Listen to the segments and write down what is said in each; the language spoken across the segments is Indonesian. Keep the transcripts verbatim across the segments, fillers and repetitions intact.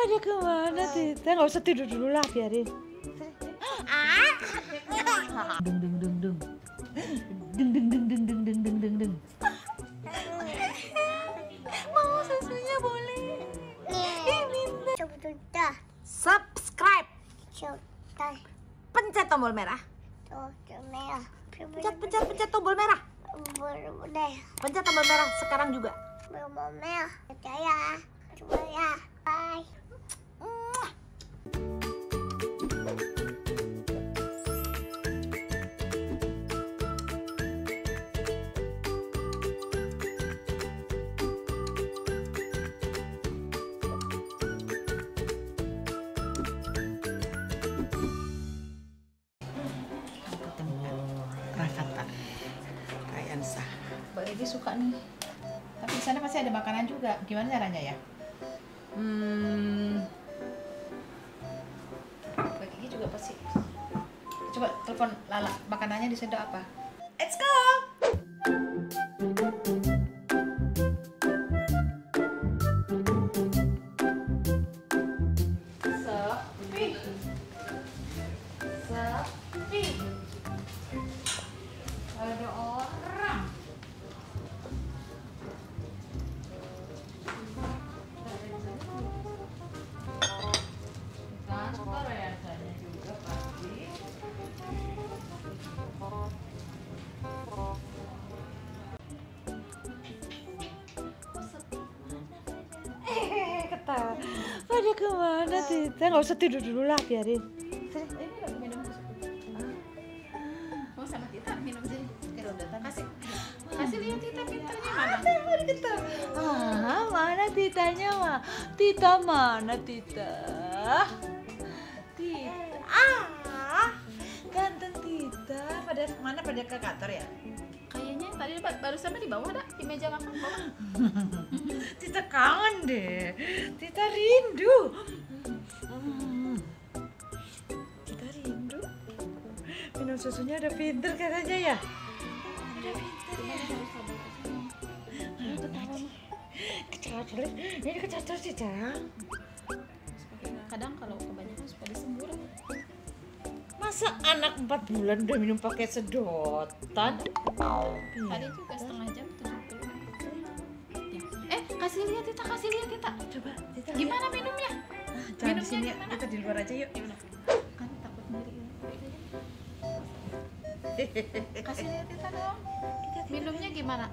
Pada kemana Tita? Nggak usah tidur dulu lah, biarin. Dung dung dung dung. Dung dung dung dung dung dung dung dung dung. Mau susunya boleh? Coba Subscribe. coba Pencet tombol merah. coba merah. Pencet pencet pencet tombol merah. Boleh. Pencet tombol merah sekarang juga. Tombol merah. Percaya. Percaya. Bye. Mbak Regi suka nih, tapi di sana pasti ada makanan juga. Gimana caranya ya? Hmm, Mbak Regi juga pasti. Coba telepon Lala, makanannya di sana apa? Let's go. Sepi, sepi. Ada orang. Ketawa. Pada kemana Tita? Nggak usah tidur dulu lah, biarin. Ini lagi minum. Mau sama Tita minum sini. Kasih, kasih lihat Tita pintarnya mana? Pada ketawa. Ah, mana Titanya mah? Tita mana Tita? Tita. Ah, ganteng Tita. Pada mana? Pada ke kantor ya? Kayaknya tadi baru sama di bawah ada di meja makan bawah. Tita kangen deh. Tita rindu. Hmm. Tita rindu. Minum susunya udah pinter katanya ya. Udah pinter ya. Ketawa mah. Kecacur. Ini kecacur sih, Cang. Kadang kalau kebanyakan suka disembur. Masa anak empat bulan udah minum pakai sedotan? Tadi juga setengah jam tujuh puluh. Ya. Eh, kasih lihat Tita, kasih lihat Tita. Coba, Tita. Gimana minumnya? Ah, jangan di sini ya. Gimana? Kita di luar aja yuk. Ya udah. Kan takut sendiri. Kasih lihat Tita dong. Minumnya gimana?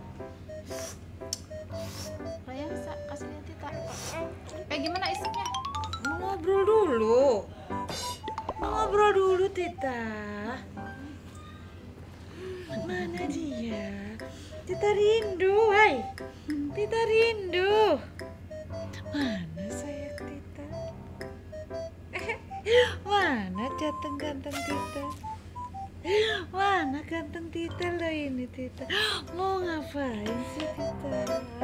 Sayang, kasih lihat Tita. Eh, gimana isinya? Ngobrol dulu. Ngobrol dulu, Tita. Mana dia? Tita rindu, hai. Tita rindu. Mana sayang Tita? Mana ganteng-ganteng Tita? Mana ganteng Tita lo ini Tita? Mau ngapain sih Tita?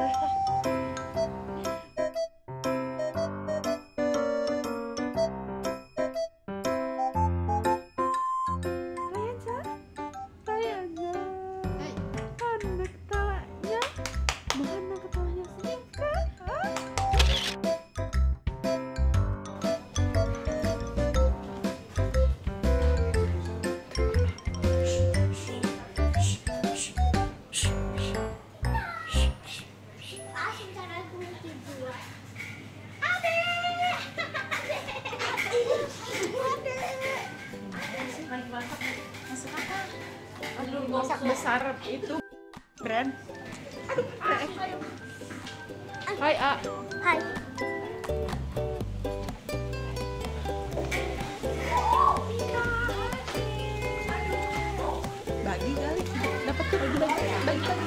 Masak besar itu brand. Hai A. Hai. Bagi kali. Dapat tuh bagi bagi bagi bagi.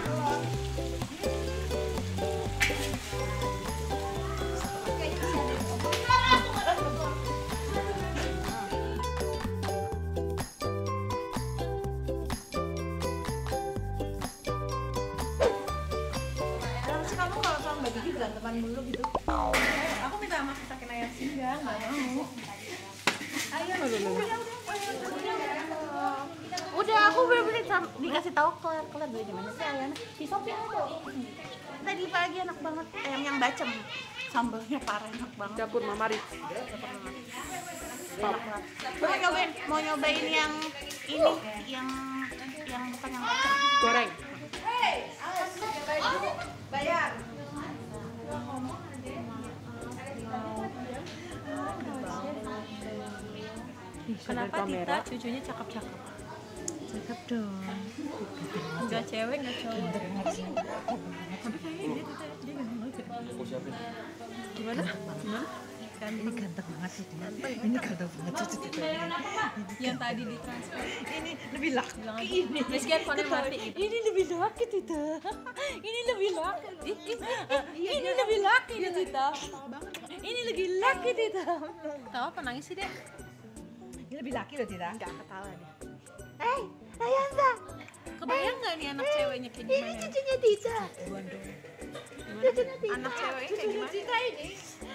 Bagi beranteman mulu gitu. Aku minta sama sakin ayam singgang, nggak mau. Ayo, Udah aku bener-bener sam- dikasih tahu kelar kelar beli di mana sih ayamnya? Di Shopee ada. Tadi pagi enak banget ayam yang bacem. Sambalnya parah enak banget. Dapur Mama Rit. Mau nyobain, mau nyobain yang ini, yang yang bukan yang bacem. Goreng. Bayar. Kenapa Tita cucunya cakep-cakep? Cakep dong. Enggak cewek, enggak cowok. Gimana? Gimana? Ini ganteng banget sih dia. Ini ganteng banget cucu Tita. Yang tadi ditransfer. Ini lebih laki. Ini Meski handphone mati gitu. Ini lebih laki Tita. Ini lebih laki. Ih, ih, Ini lebih laki nih Tita. Ini lebih laki Tita. Tahu apa nangis sih, Dek? Ini lebih laki loh Tita. Enggak ketawa deh. Hei, Ayanza. Kebayang nggak nih anak ceweknya kayak gimana? Ini cucunya Tita. Cucunya Tita. Anak ceweknya kayak Cucunya gimana? Tita ini.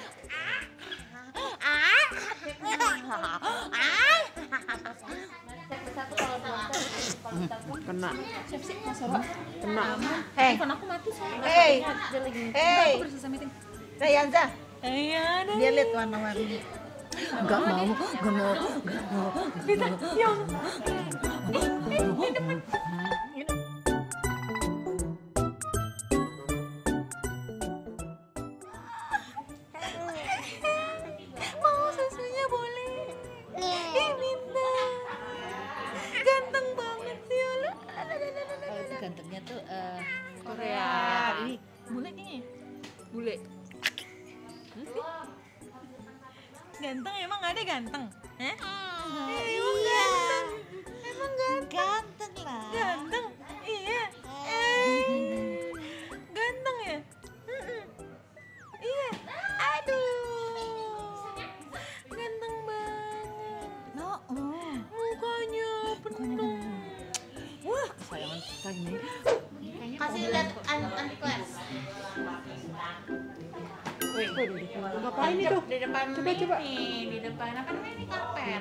Kena. Siap sih, Mas Soro. Kena. Hei, Telepon aku mati soalnya. Hei. Dia lagi. Hei. Aku udah selesai meeting. Ayanza. Iya, Dia lihat warna-warni. Enggak mau, enggak mau, enggak mau. ya mau susunya boleh. Ih, minta. Ganteng banget sih, Allah. Kalau itu gantengnya tuh eh Korea. ini Bule kayaknya. Bule. Ganteng emang ada ganteng? Hah? Eh, Emang ganteng. Emang ganteng. ganteng lah. Ganteng. Iya. Eh. Ganteng ya? Mm-mm. Iya. Aduh. Ganteng banget. No, oh. Mukanya penuh. Wah, kesayangan kita ini. Kasih lihat anti kelas. Wih, ngapain itu? Di depan Coba, coba. ini, di depan kan ini karpet.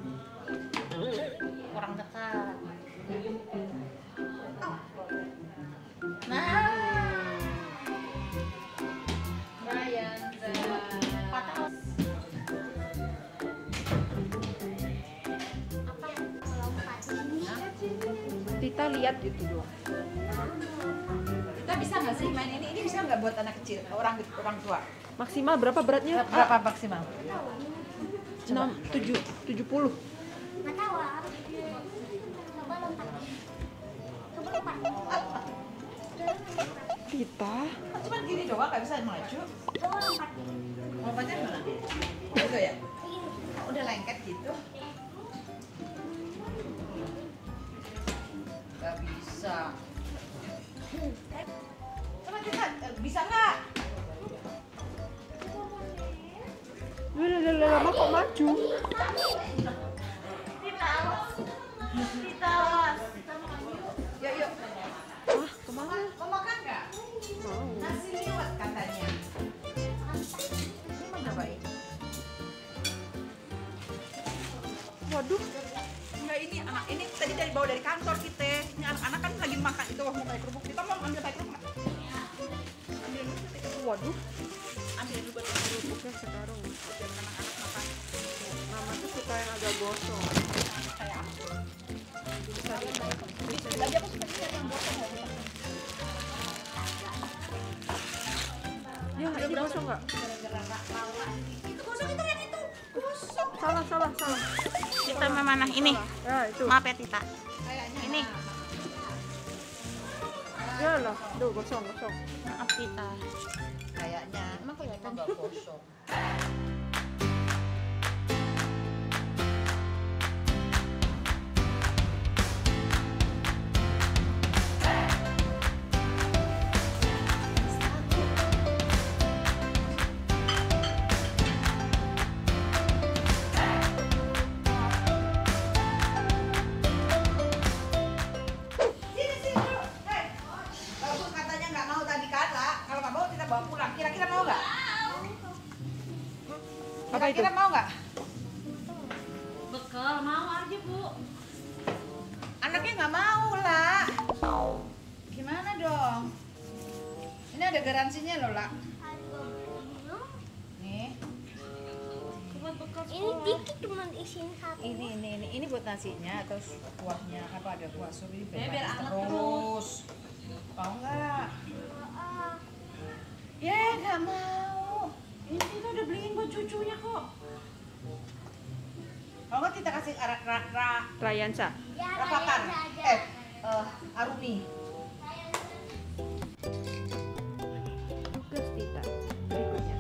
Kurang dekat. Nah. Brian, patah. Tita lihat itu doang. Kita bisa nggak sih main ini? Ini bisa nggak buat anak kecil, orang orang tua? Maksimal berapa beratnya? Berapa maksimal? enam, tujuh, tujuh puluh. Nggak tahu ah. Coba lompat. Coba lompat. Tita. Cuma gini doang, nggak bisa maju. Coba lompat. Lompatnya mana? Gitu ya? Udah lengket gitu. Gak bisa. Coba kita eh, bisa nggak? Udah lama kok maju. Yuk yuk. Ah, kemana? Mau makan nggak? Nasi liwet katanya. Ini mau cobain. Waduh. Enggak, ini anak ini tadi dari bawa dari kantor kita. Ini anak-anak kan lagi makan itu mau kayak kerupuk. Kita mau ambil kayak kerupuk. Ambil dulu kita Waduh. ambil dulu buat kerupuk Oke, sekarang. biar anak-anak makan. Mama tuh suka yang agak gosong. Kayak aku. Lagi aku suka cari yang gosong. Ya, ini gosong nggak? Itu gosong itu kan itu. Gosong. Salah, salah, salah. Kita mana? Ini. Ya, itu. Maaf ya, Tita. Kayaknya. Ini. Ya lah, tuh gosong, gosong. Maaf, Tita. Kayaknya. Emang kelihatan nggak gosong? Sini sini dulu. Hei, bagus katanya nggak mau tadi kata. Kalau nggak mau kita bawa pulang. Kira-kira mau nggak? Apa itu? Kira-kira mau nggak? Bekal mau aja, Bu. Anaknya nggak mau lah. Gimana dong? Ini ada garansinya loh lah. Nih. Ini dikit cuma isiin satu. Ini ini ini ini buat nasinya atau kuahnya apa ada kuah sup ini Ya, biar biar anget terus. Mau nggak? Ya nggak mau. Ini kita udah beliin buat cucunya kok. Mau nggak kita kasih ra ra ra Rayansa. Ya, rapakan? Raya aja. Eh, eh, Arumi. Tugas Tita. Berikutnya.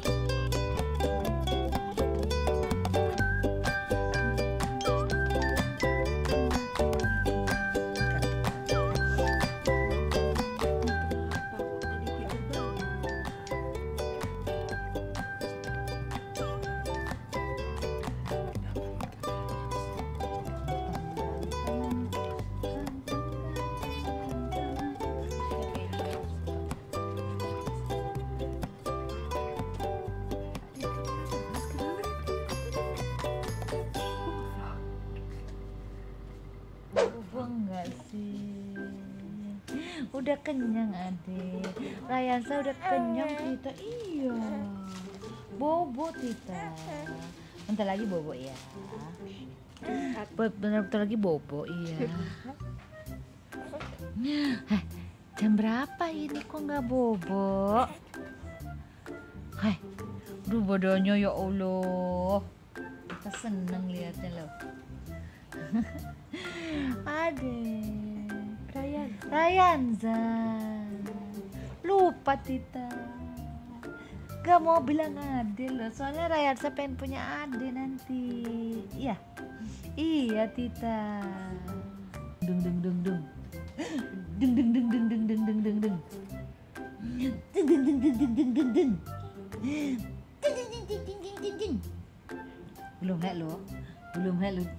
Bobo enggak sih? Udah kenyang adek. Rayansa udah kenyang Tita. Iya. Bobo Tita. Bentar lagi bobo ya. Bentar-bentar lagi bobo iya. Heh, jam berapa ini kok nggak bobo? Heh, aduh bodohnya ya Allah. Kita seneng liatnya loh. Adek, Rayan. Rayanza, lupa Tita. Gak mau bilang Ade loh, soalnya Rayanza pengen punya Ade nanti. Iya, iya Tita. Dung dung dung dung, dung dung dung dung dung dung dung dung dung, dung dung dung dung dung dung, dung dung dung dung dung dung, dung dung dung dung. Belum lihat lo, belum lihat lo.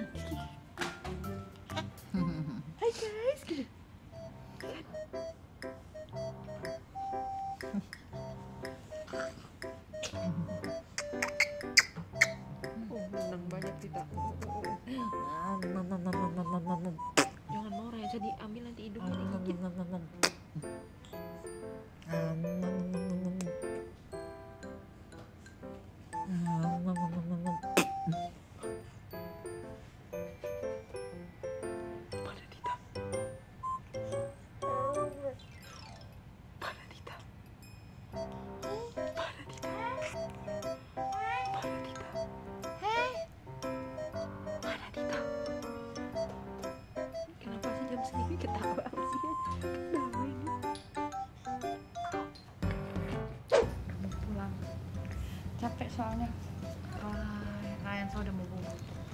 Hai guys, gitu. Oh, menang banyak Tita. Jangan mau Rayansa diambil nanti hidungnya digigit. Pada Tita. Pada Tita. Pada Tita. Pada Tita. Pada Tita. Kenapa sih jam segini ketawa sih? Ketawa ini. Udah mau pulang, capek soalnya. Ah, Rayansa udah mau bobo.